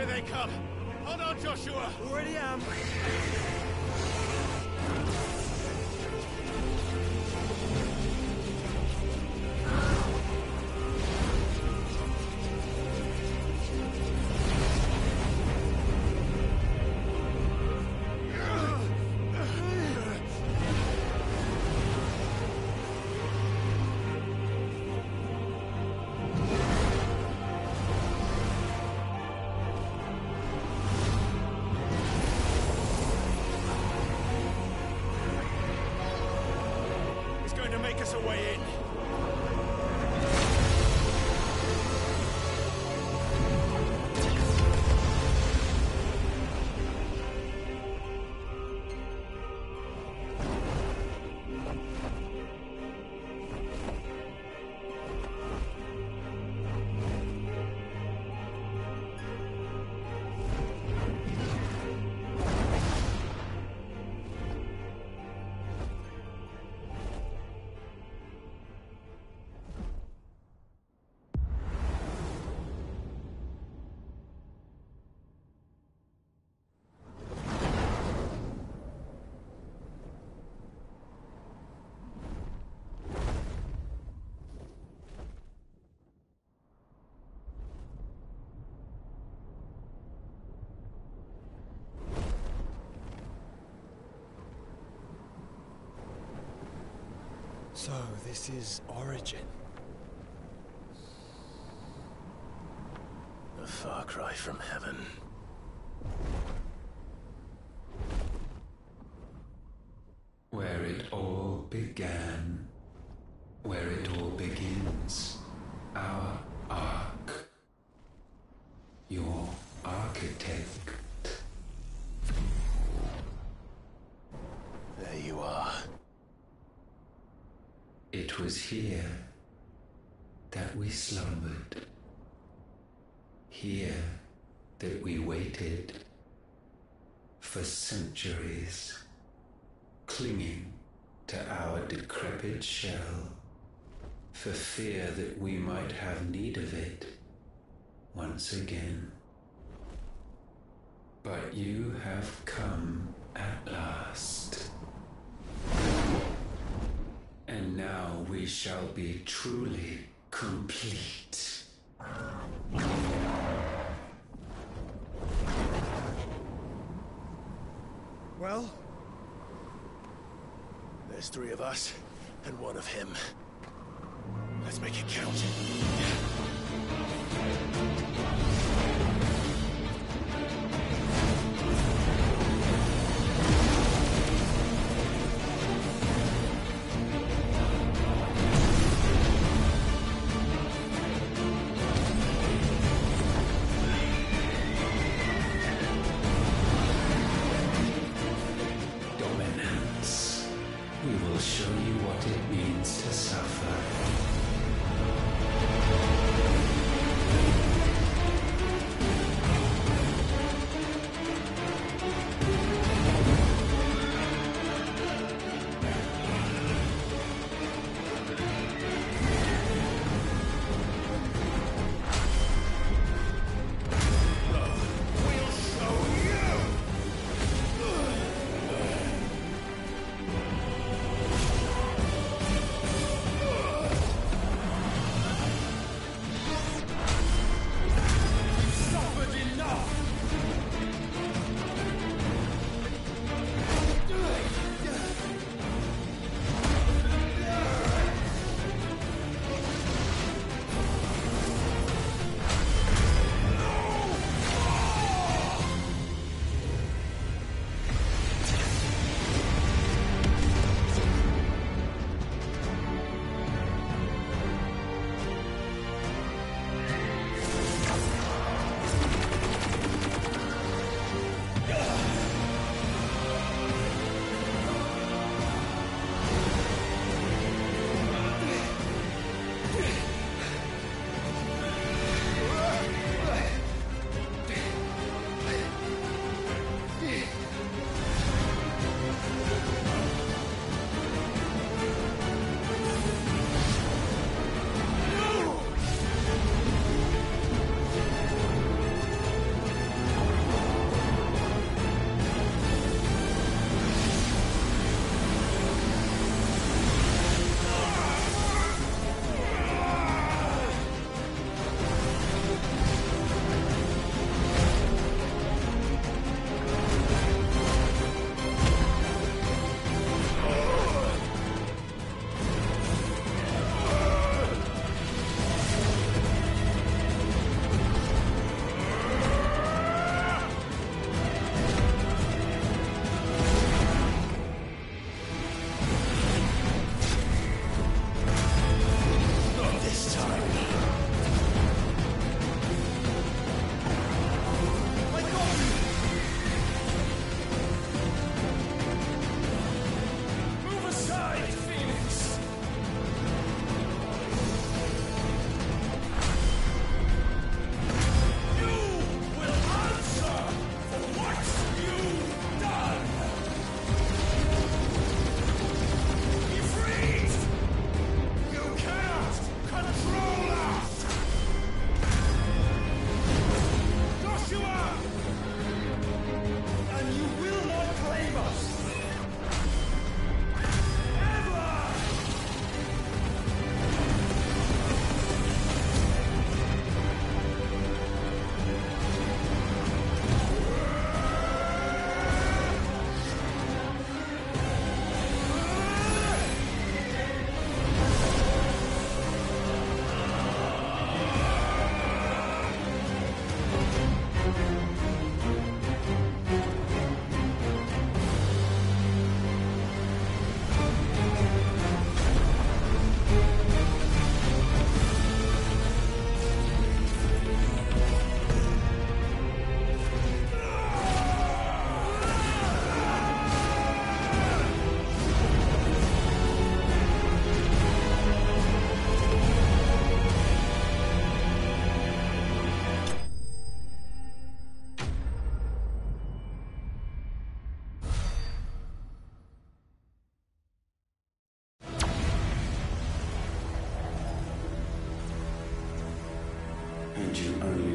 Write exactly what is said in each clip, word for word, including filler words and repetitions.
they come! Hold on, Joshua! Already am! Make us a way in. So, this is Origin. A far cry from heaven. Where it all began, where it all begins, our ark, your architect. There you are. It was here that we slumbered, here that we waited for centuries, clinging to our decrepit shell, for fear that we might have need of it once again. But you have come at last. And now we shall be truly complete. Well? There's three of us, and one of him. Let's make it count. We will show you what it means to suffer.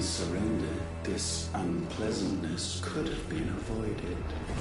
surrendered, this unpleasantness could have been avoided.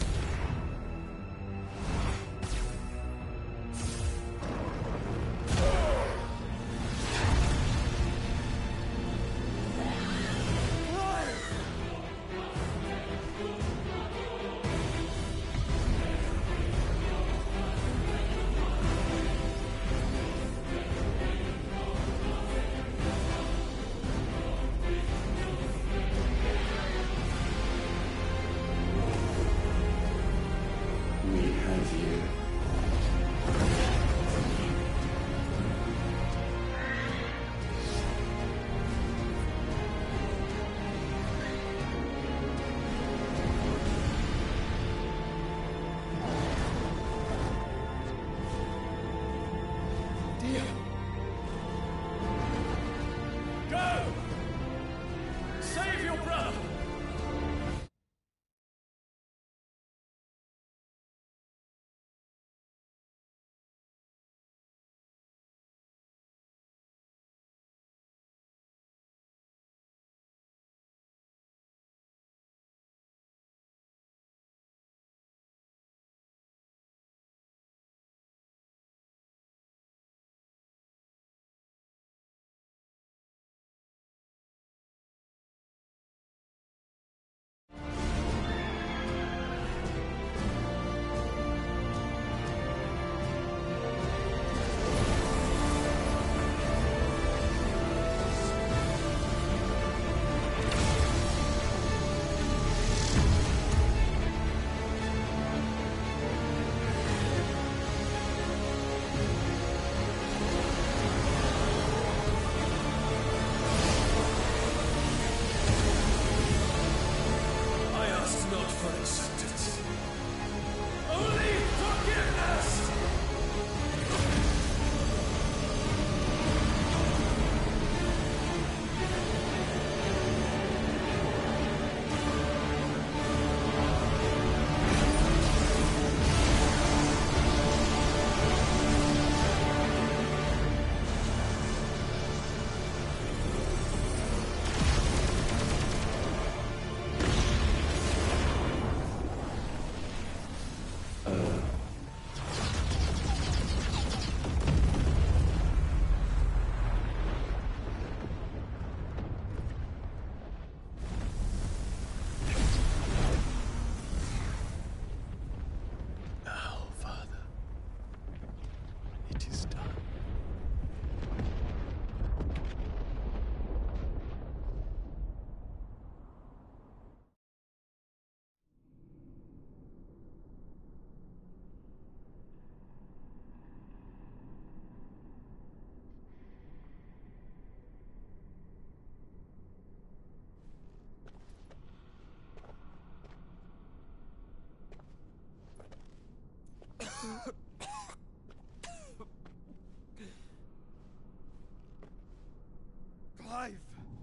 Clive!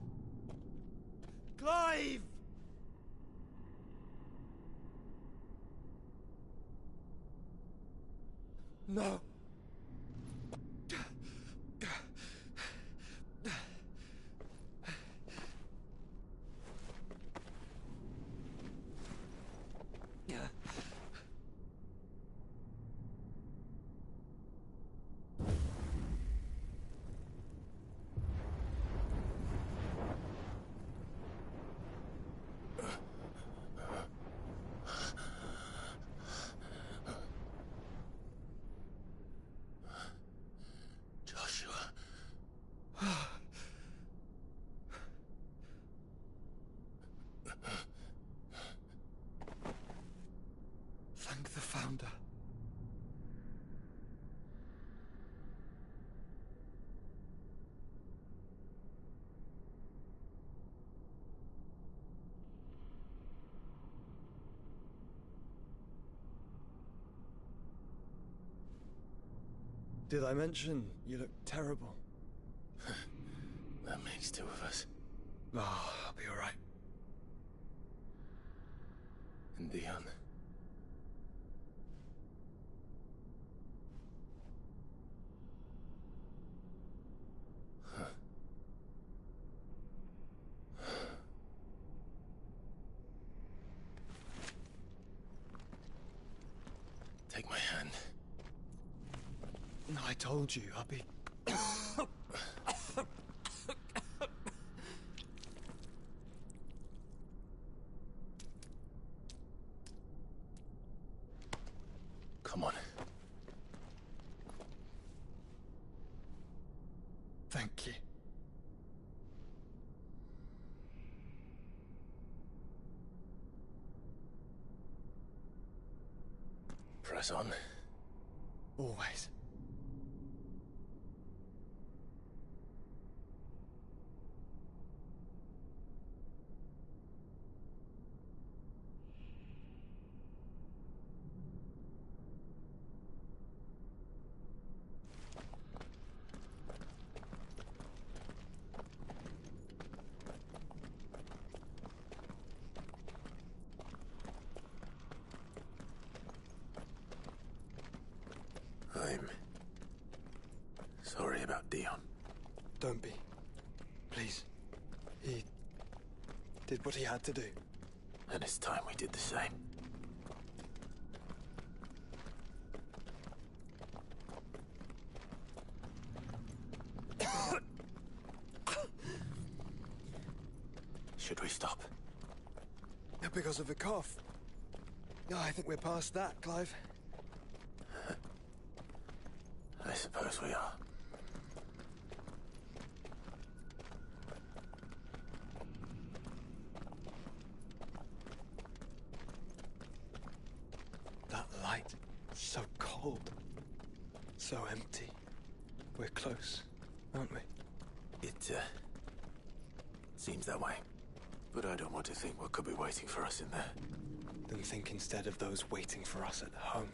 Clive! No! Thank the Founder. Did I mention you look terrible? That makes two of us. Oh, I'll be alright. And Dion. Huh. I told you, I'll be... Come on. Thank you. Press on. Always. I'm sorry about Dion. Don't be. Please. He did what he had to do. And it's time we did the same. Should we stop? Because of the cough. No, I think we're past that, Clive. I suppose we are. That light, so cold. So empty. We're close, aren't we? It, uh... seems that way. But I don't want to think what could be waiting for us in there. Then think instead of those waiting for us at home.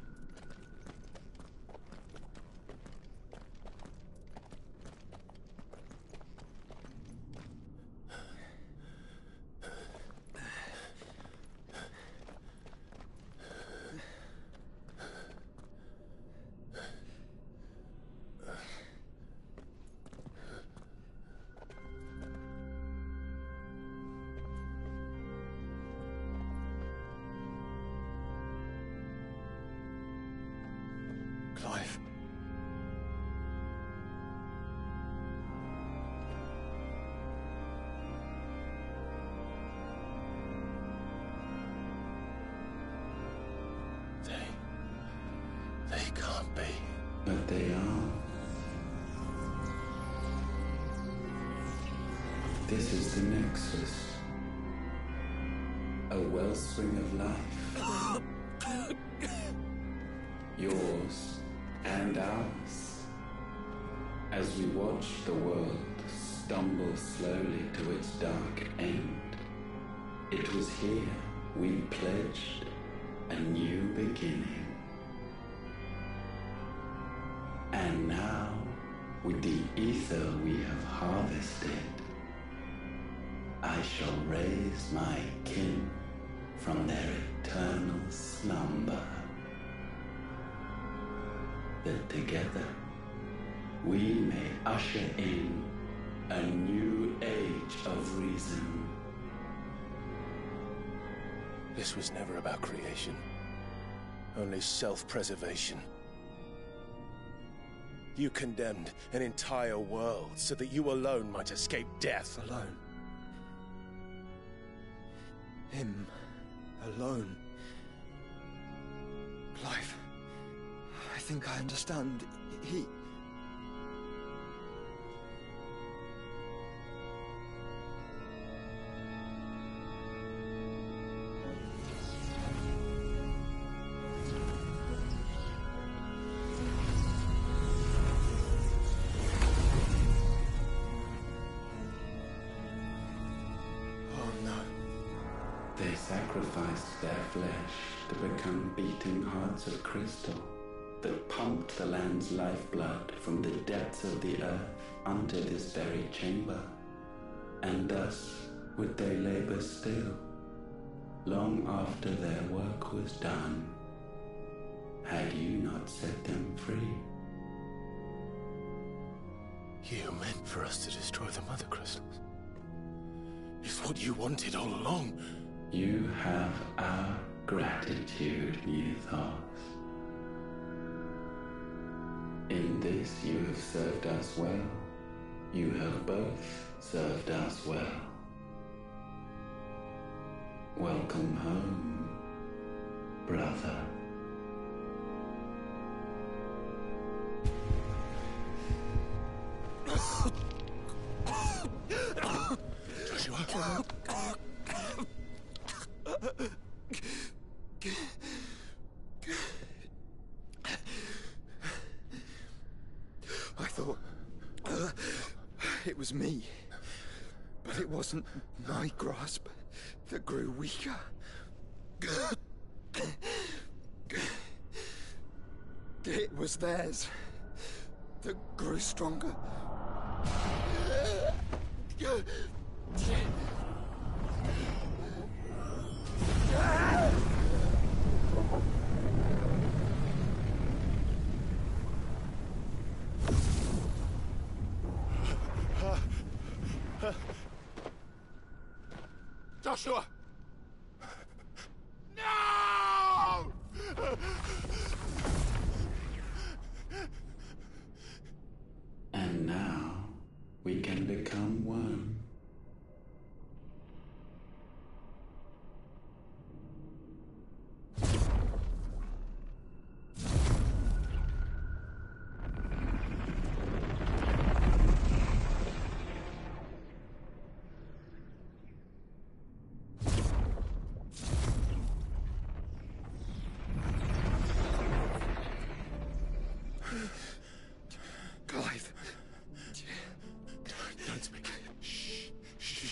Clive. They... they can't be. But they are. This is the Nexus. A wellspring of life. Yours and ours. As we watch the world stumble slowly to its dark end, it was here we pledged a new beginning. And now, with the ether we have harvested, I shall raise my kin from their eternal slumber. That together we may usher in a new age of reason. This was never about creation. Only self-preservation. You condemned an entire world so that you alone might escape death. Alone. Him. Alone. Clive. I think I understand. He... Oh no. They sacrificed their flesh to become beating hearts of crystal that pumped the land's lifeblood from the depths of the earth unto this very chamber. And thus would they labor still, long after their work was done, had you not set them free. You meant for us to destroy the Mother Crystals. It's what you wanted all along. You have our gratitude, Mythos. In this you have served us well. You have both served us well. Welcome home, brother. Joshua? I thought uh, it was me, but it wasn't my grasp that grew weaker. It was theirs that grew stronger. Joshua! No! And now we can become one. Clive. Don't speak. Shh. Shh.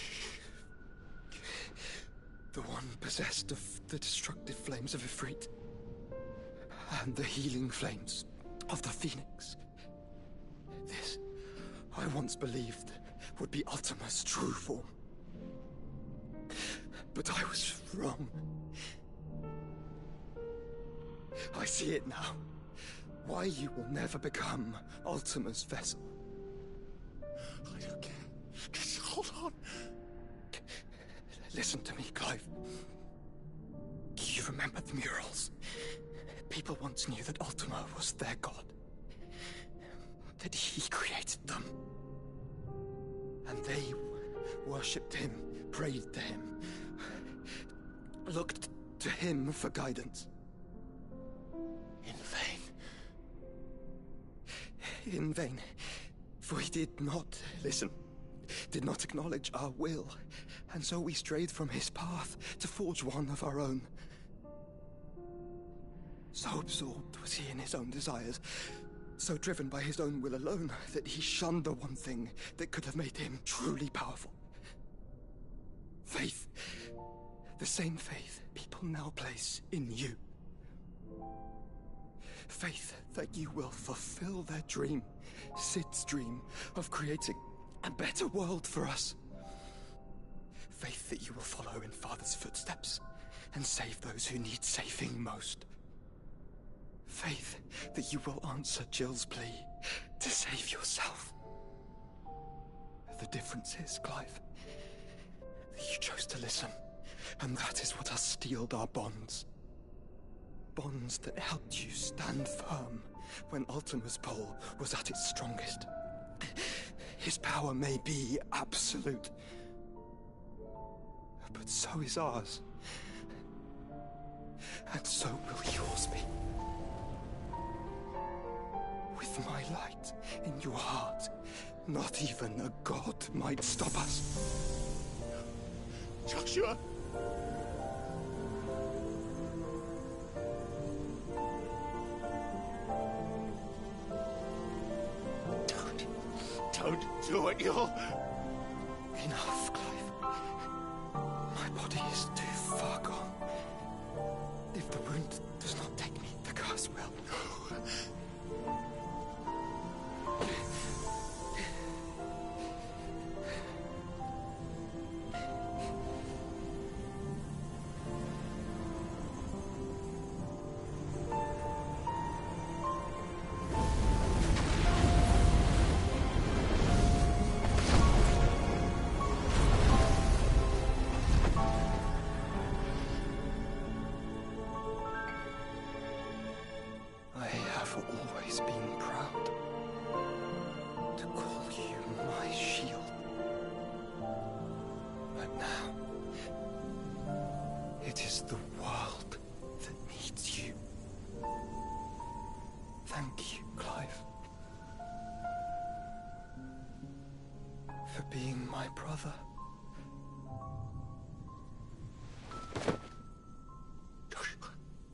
The one possessed of the destructive flames of Ifrit, and the healing flames of the Phoenix. This, I once believed, would be Ultima's true form. But I was wrong. I see it now. Why you will never become Ultima's vessel. I don't care. Just hold on. Listen to me, Clive. You remember the murals? People once knew that Ultima was their god. That he created them. And they worshipped him, prayed to him, looked to him for guidance. In vain. In vain. For he did not listen, did not acknowledge our will, and so we strayed from his path to forge one of our own. So absorbed was he in his own desires, so driven by his own will alone, that he shunned the one thing that could have made him truly powerful. Faith. The same faith people now place in you. Faith that you will fulfill their dream, Sid's dream, of creating a better world for us. Faith that you will follow in Father's footsteps and save those who need saving most. Faith that you will answer Jill's plea to save yourself. The difference is, Clive, that you chose to listen, and that is what has steeled our bonds. Bonds that helped you stand firm when Ultima's pull was at its strongest. His power may be absolute, but so is ours. And so will yours be. With my light in your heart, not even a god might stop us. Joshua! Don't. Don't do it, you'll... Enough, Clive. My body is too far gone. If the wound does not take me, the curse will. I have always been proud my brother. Joshua.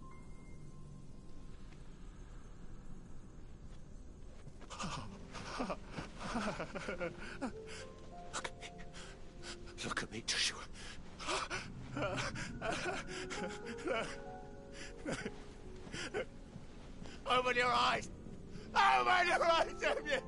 Look at me. Look at me, Joshua. Open your eyes! Open your eyes, Damien!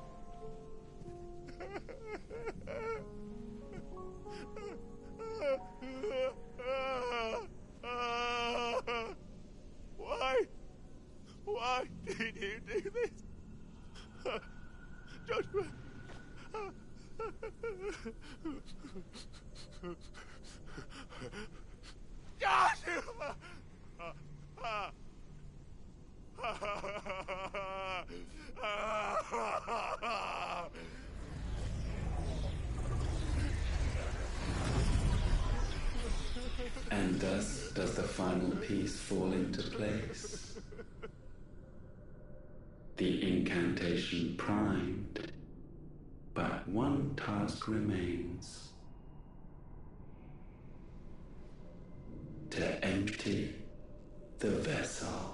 Why? Why did you do this? Joshua! Joshua! And thus does the final piece fall into place. The incantation primed, but one task remains. To empty the vessel.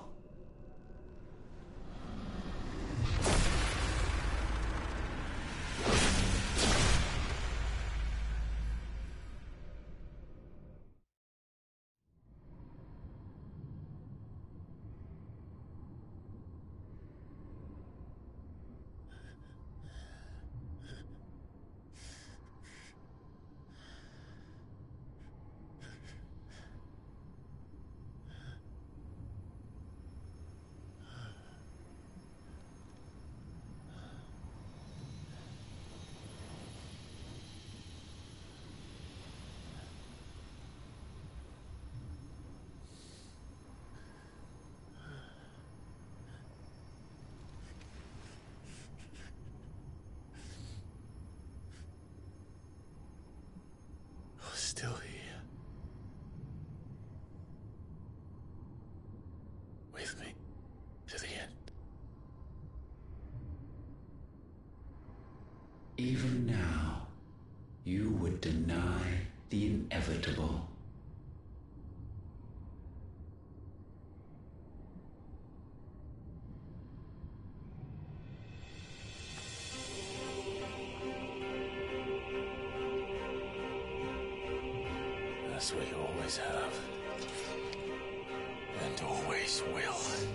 Still here. With me to the end. Even now, you would deny the inevitable. That's what you always have. And always will.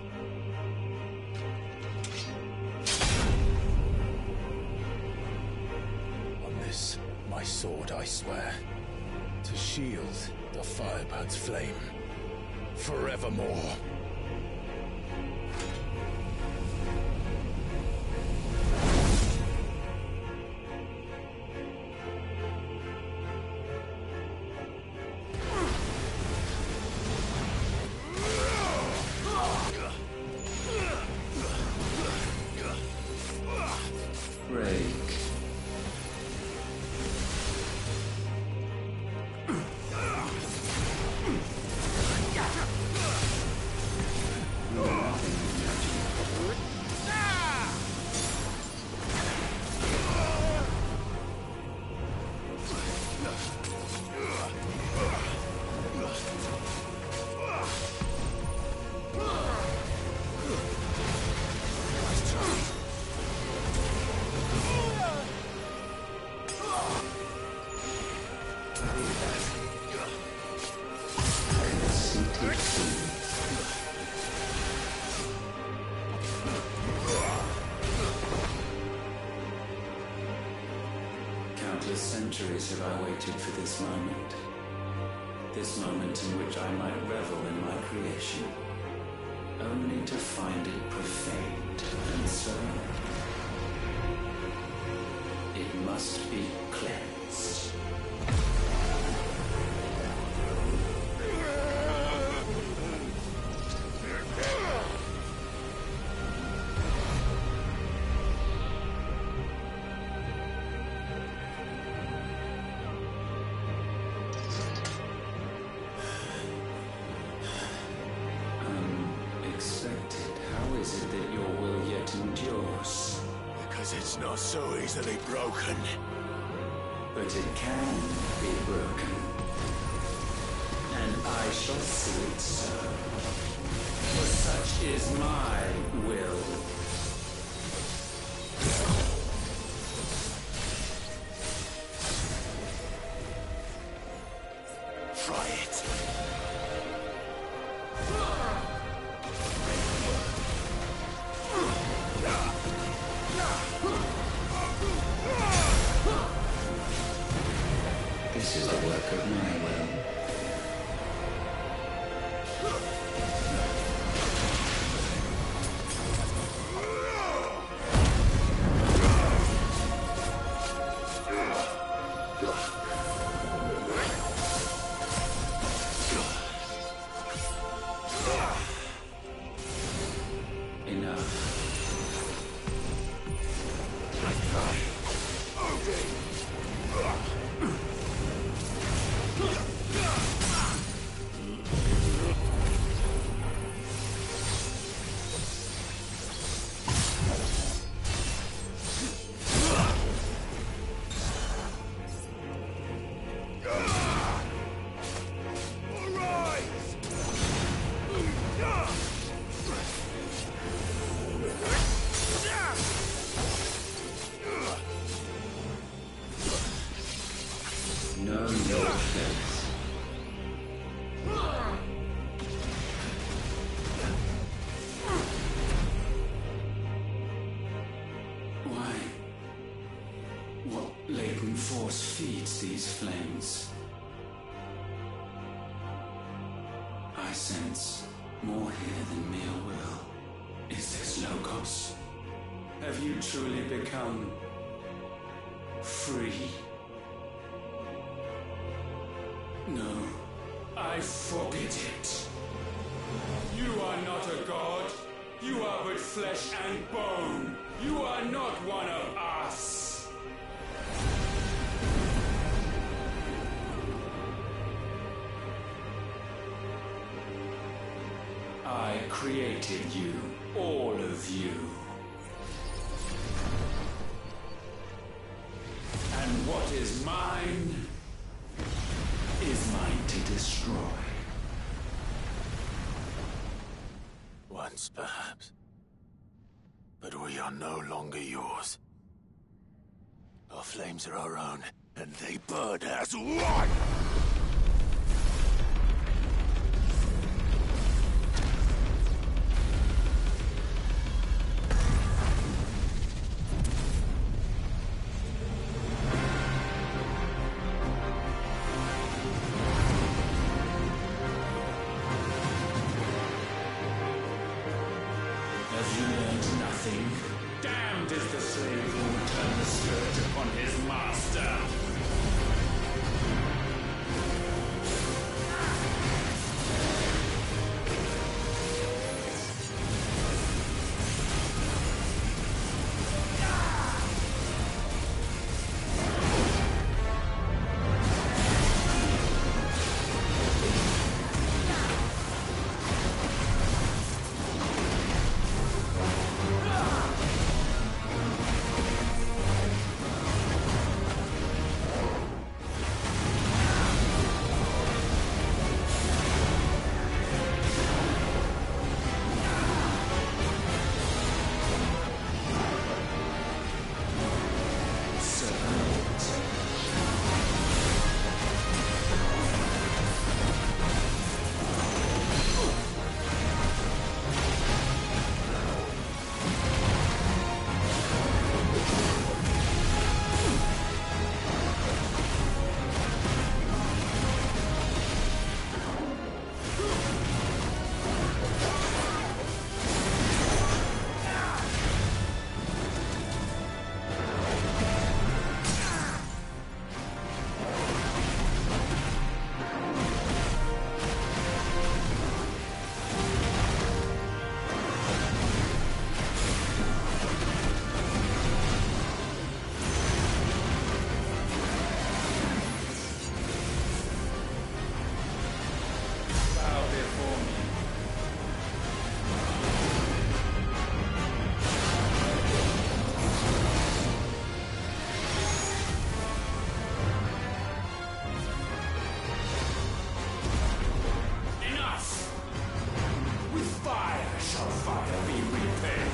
On this, my sword, I swear, to shield the Firebird's flame forevermore. Countless centuries have I waited for this moment. This moment in which I might revel in my creation, only to find it profaned and so it must be cleansed. Because it's not so easily broken. but it can be broken. And I shall see it so. For such is my will. Try it. This is the work of my will. Force feeds these flames. I sense more here than mere will. Is this Logos? Have you truly become free? No, I forbid it. You are not a god. You are but flesh and bone. You are not one of us. I created you, all of you. And what is mine is mine to destroy. Once, perhaps. But we are no longer yours. Our flames are our own, and they burn as one! Have you learned nothing? Damned is the slave who will turn the spirit upon his master! fire shall fire be repaid.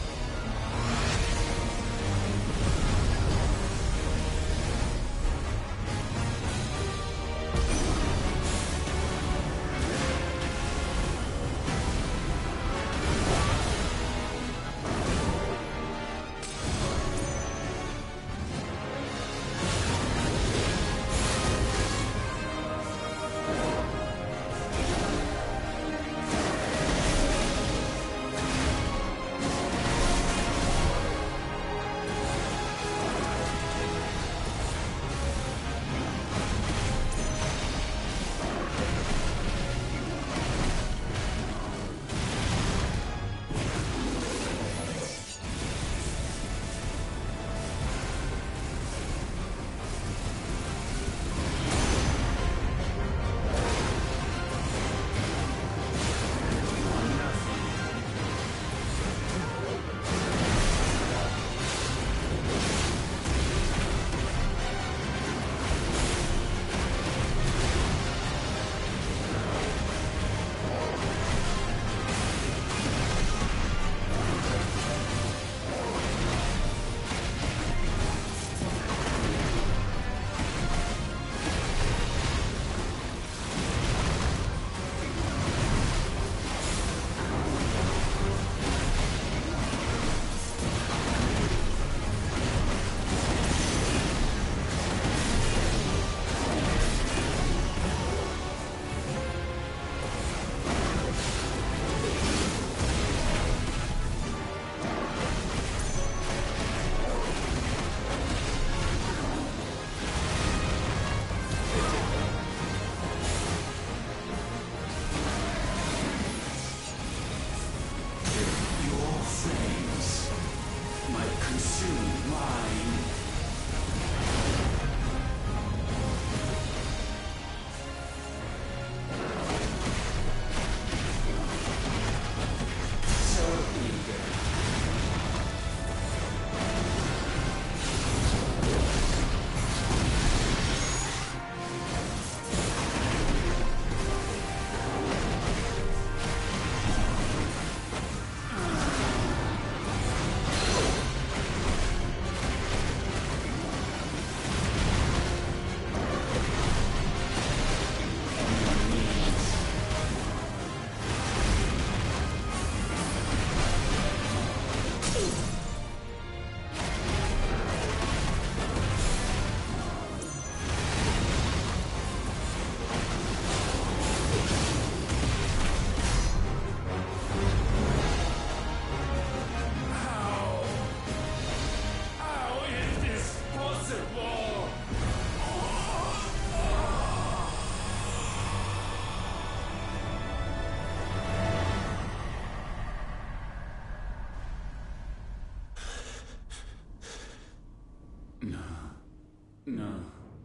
No.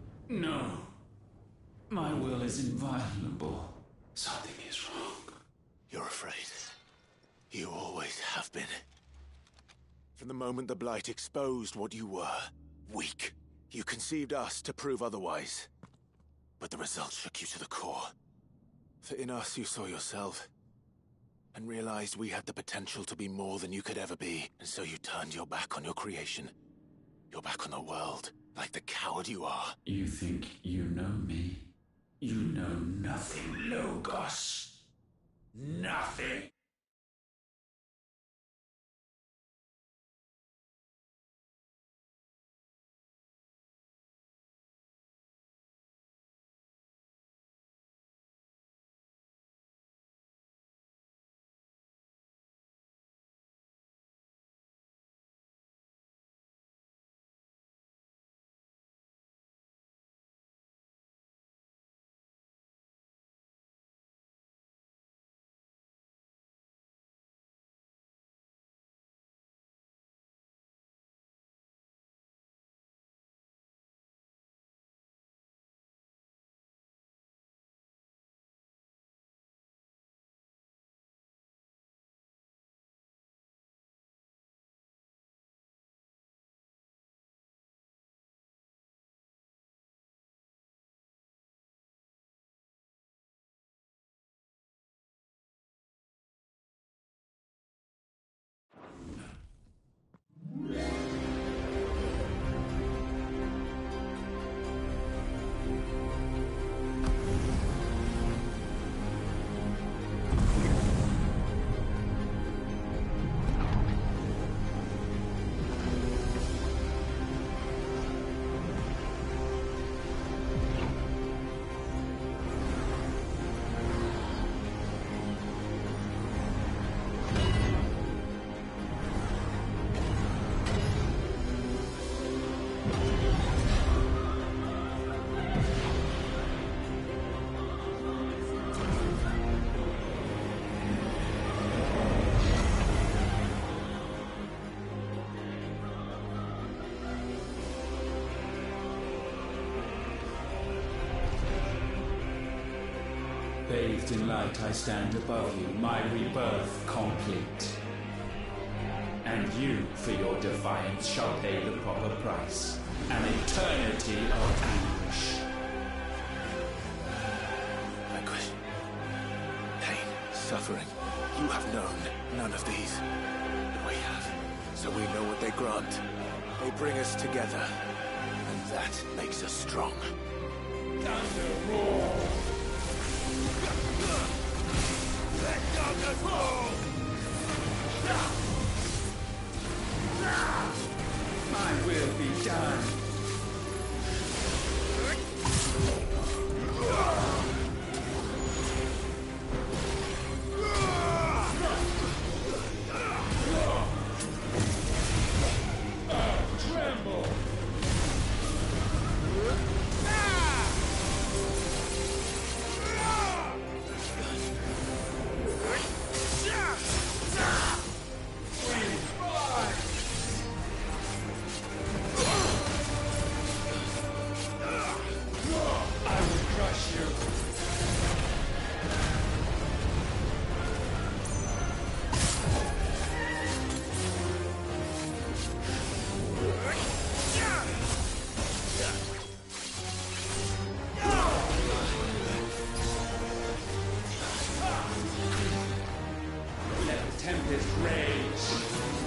No. My will is inviolable. Something is wrong. You're afraid. You always have been. From the moment the Blight exposed what you were, weak, you conceived us to prove otherwise. But the results shook you to the core. For in us you saw yourself, and realized we had the potential to be more than you could ever be, and so you turned your back on your creation. Your back on the world, like the coward you are. You think you know me? You know nothing, Logos. Nothing. Bathed in light, I stand above you, my rebirth complete. And you, for your defiance, shall pay the proper price. An eternity of anguish. Anguish. Pain. Suffering. You have known none of these. But we have. So we know what they grant. They bring us together. And that makes us strong. Thunder roar! Let thunder fall! My will be done. Tremble! Tempest rage.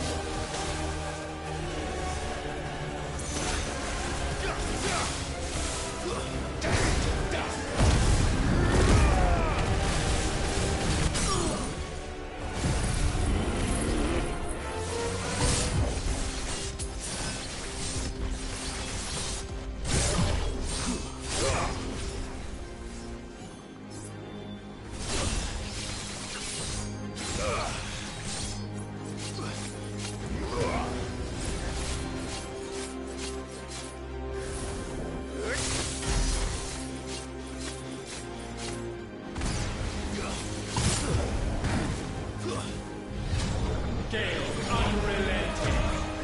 Gale unrelenting.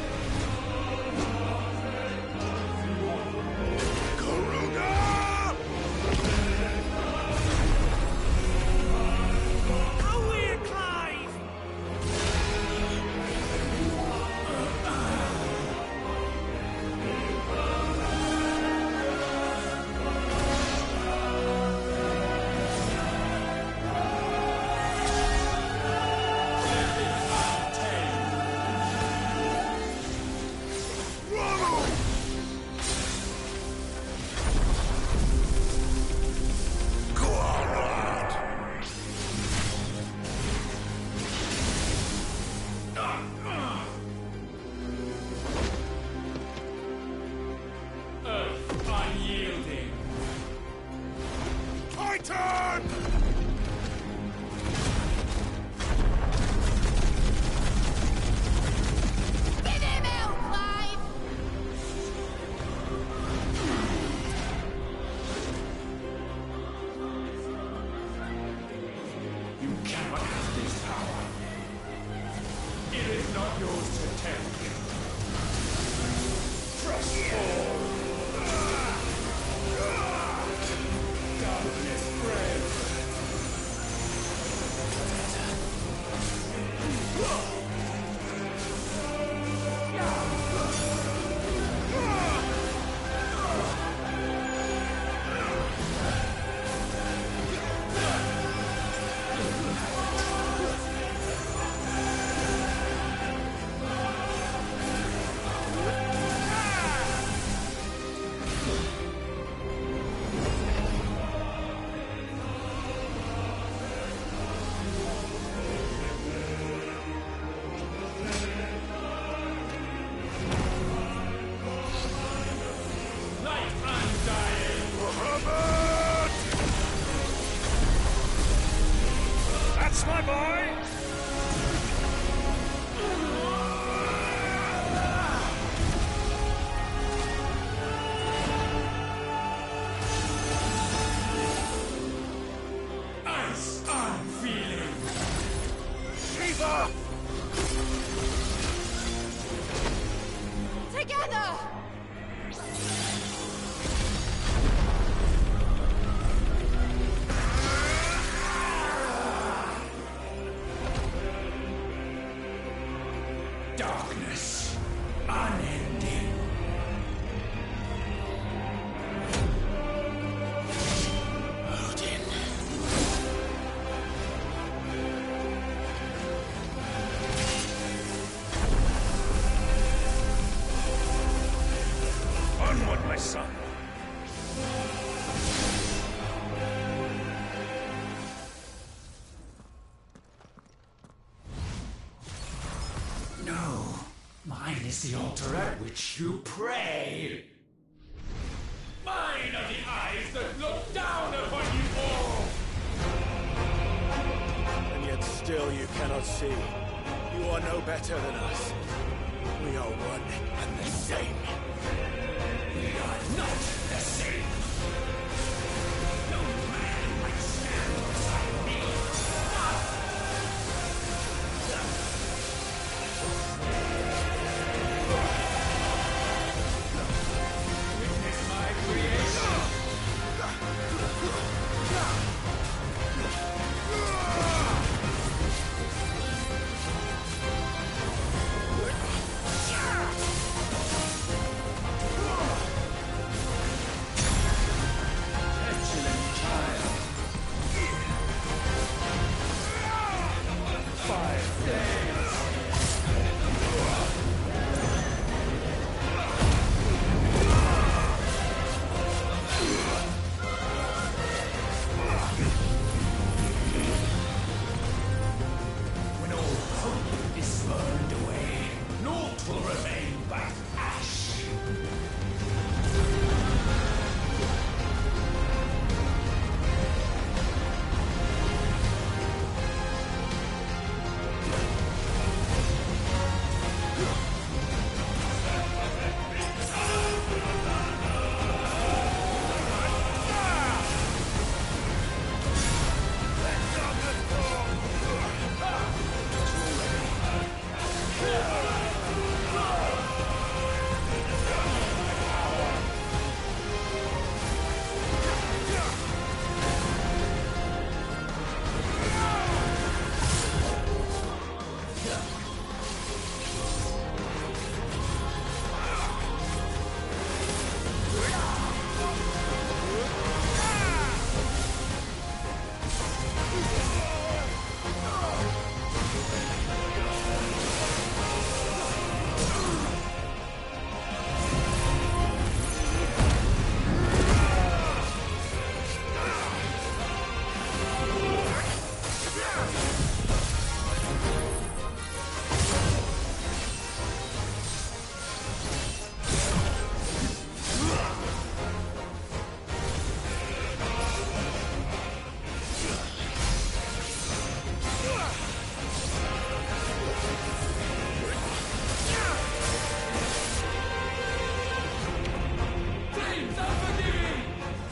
Unyielding. Titan! Get him out, Clive! You cannot have this power. It is not yours to take. Fresh fall. Darkness spreads. together! Darkness, unending. Odin. Onward, my son. No, mine is the altar at which you pray. Mine are the eyes that look down upon you all! And yet still you cannot see. You are no better than us. We are one and the same. We are not the same. No man might stand beside me. Witness my creation! Petulant child. Five days. When all hope is burned away, naught will remain but ash. Flames unforgiving!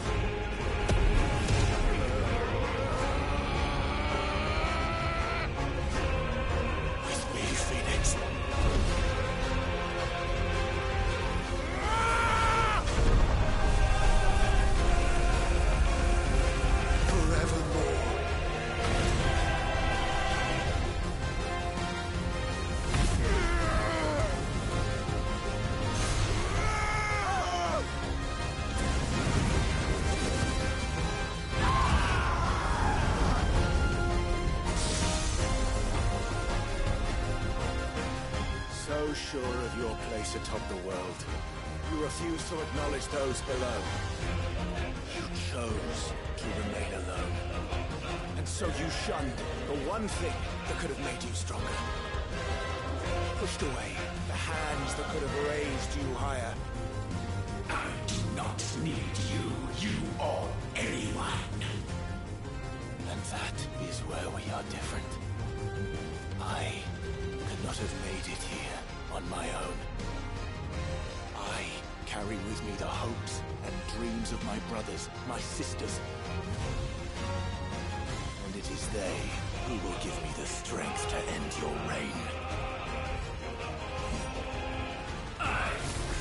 With me, Phoenix. Forevermore. So sure of your place atop the world, you refuse to acknowledge those below. You chose to remain alone. And so you shunned the one thing that could have made you stronger. Pushed away the hands that could have raised you higher. I do not need you, you or anyone. And that is where we are different. I could not have made it here on my own. I carry with me the hopes and dreams of my brothers, my sisters. And it is they who will give me the strength to end your reign. I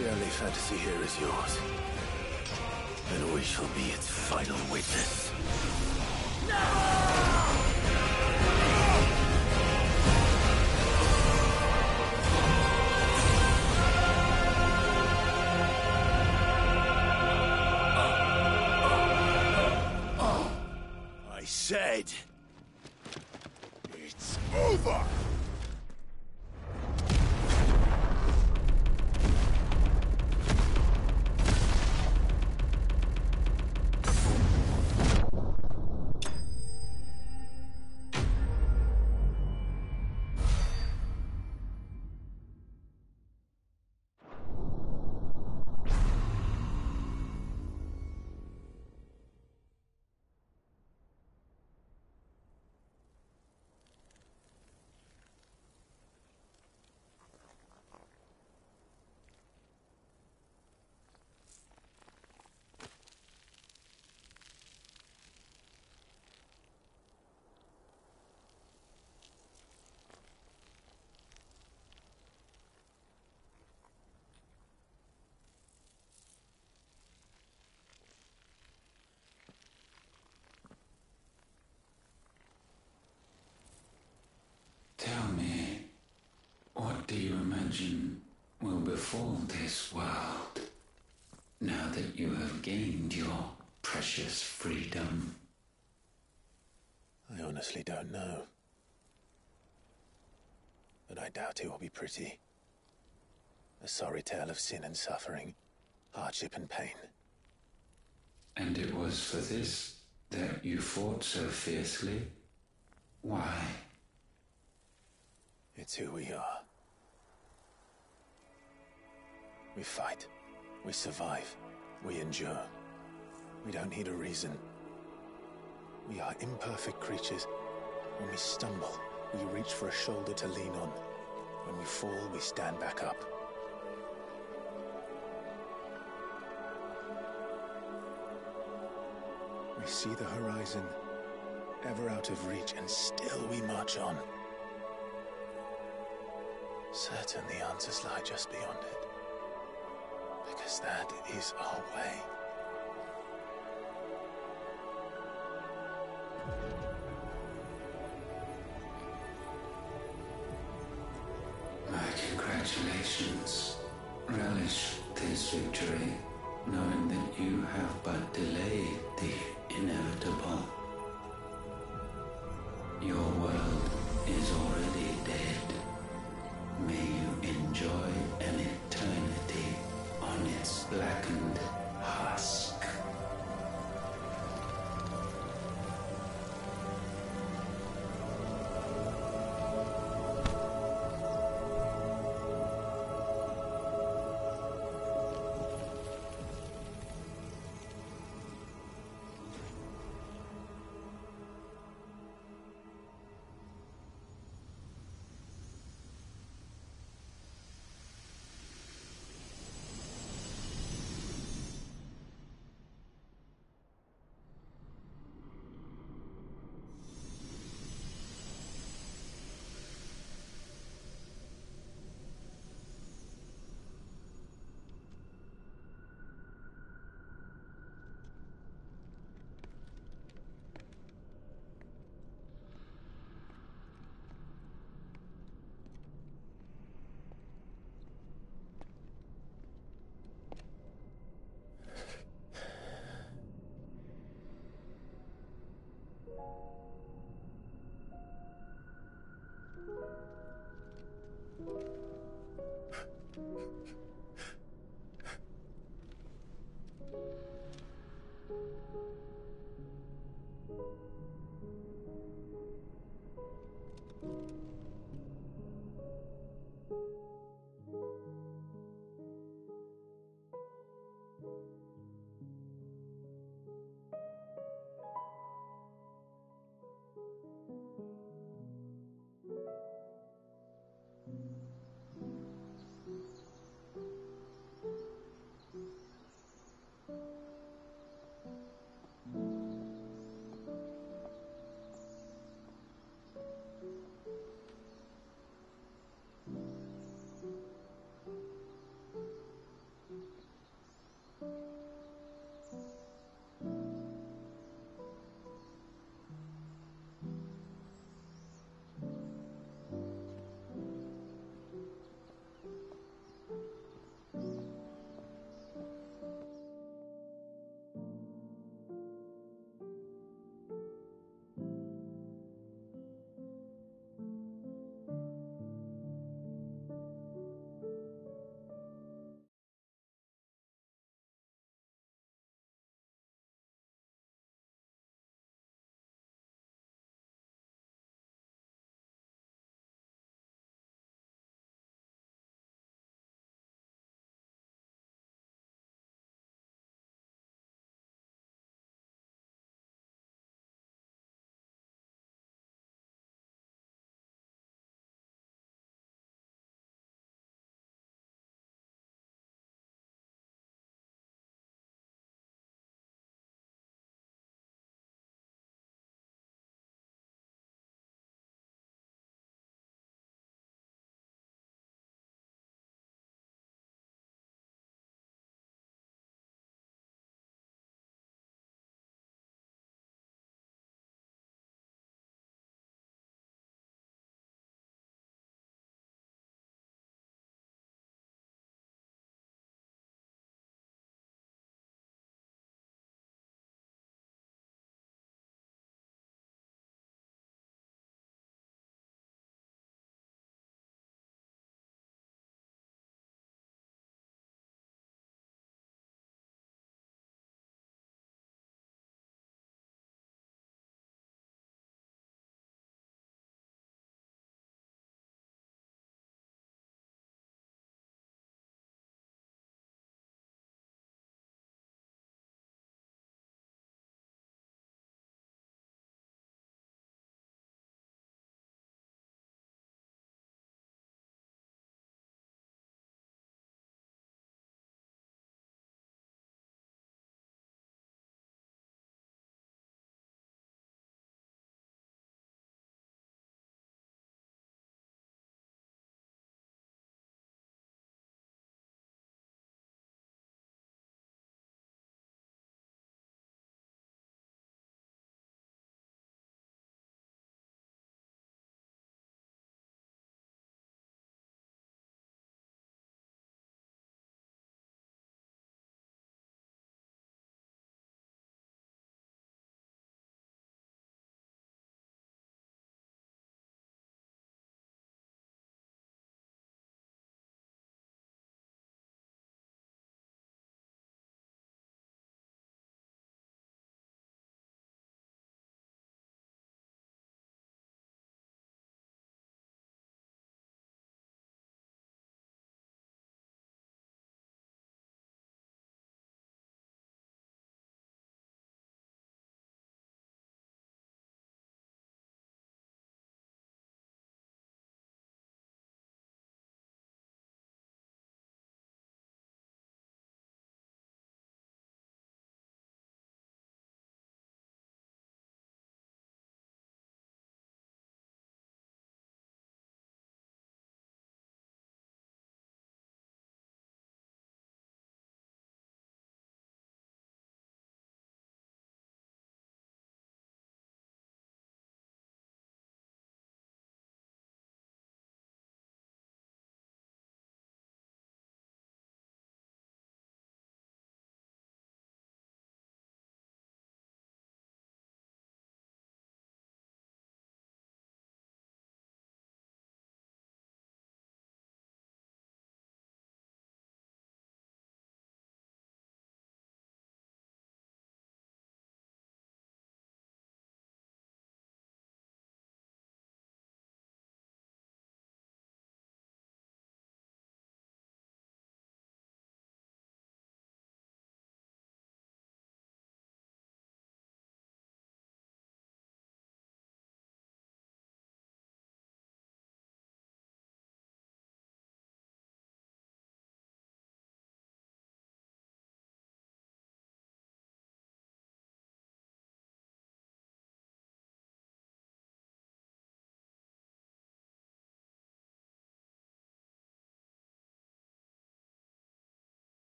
The only fantasy here is yours. And we shall be its final witness. I said... it's over! Tell me, what do you imagine will befall this world now that you have gained your precious freedom? I honestly don't know. But I doubt it will be pretty. A sorry tale of sin and suffering, hardship and pain. And it was for this that you fought so fiercely? Why? It's who we are. We fight. We survive. We endure. We don't need a reason. We are imperfect creatures. When we stumble, we reach for a shoulder to lean on. When we fall, we stand back up. We see the horizon, ever out of reach, and still we march on. Certain the answers lie just beyond it. Because that is our way. My congratulations. Relish this victory, knowing that you have but delayed the inevitable. Your world is already dead. May you enjoy an eternity on its blackened husk.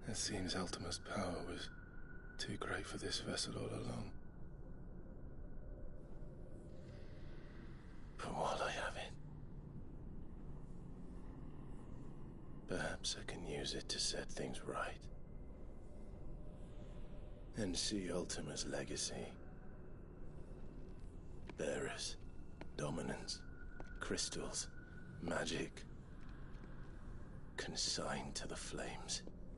It seems Ultima's power was too great for this vessel all along. But while I have it, perhaps I can use it to set things right. And see Ultima's legacy. Bearers, dominance, crystals, magic, consigned to the flames.